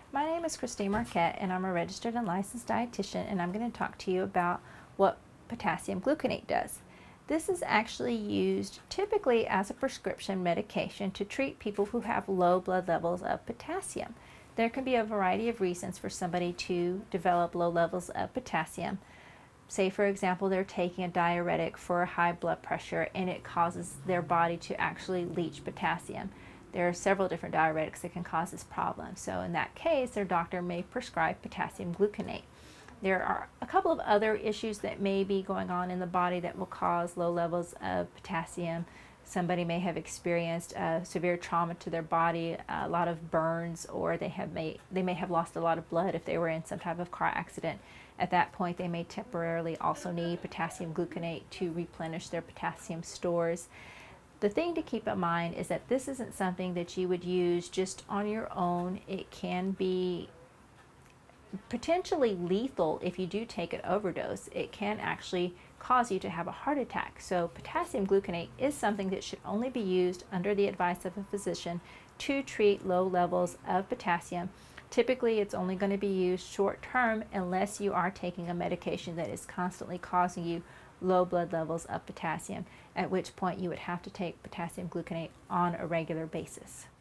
My name is Christine Marquette, and I'm a registered and licensed dietitian, and I'm going to talk to you about what potassium gluconate does. This is actually used typically as a prescription medication to treat people who have low blood levels of potassium. There can be a variety of reasons for somebody to develop low levels of potassium. Say, for example, they're taking a diuretic for high blood pressure and it causes their body to actually leach potassium. There are several different diuretics that can cause this problem. So in that case, their doctor may prescribe potassium gluconate. There are a couple of other issues that may be going on in the body that will cause low levels of potassium. Somebody may have experienced severe trauma to their body, a lot of burns, or they may have lost a lot of blood if they were in some type of car accident. At that point, they may temporarily also need potassium gluconate to replenish their potassium stores. The thing to keep in mind is that this isn't something that you would use just on your own. It can be potentially lethal if you do take an overdose. It can actually cause you to have a heart attack. So potassium gluconate is something that should only be used under the advice of a physician to treat low levels of potassium. Typically, it's only going to be used short term unless you are taking a medication that is constantly causing you low blood levels of potassium, at which point you would have to take potassium gluconate on a regular basis.